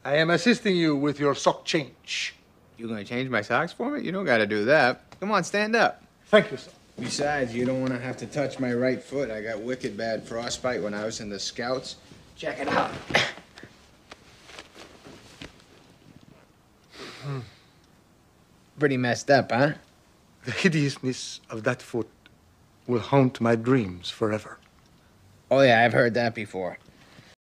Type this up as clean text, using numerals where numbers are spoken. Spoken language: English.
I am assisting you with your sock change. You gonna change my socks for me? You don't gotta do that. Come on, stand up. Thank you, sir. Besides, you don't want to have to touch my right foot. I got wicked bad frostbite when I was in the Scouts. Check it out. Pretty messed up, huh? The hideousness of that foot will haunt my dreams forever. Oh, yeah, I've heard that before.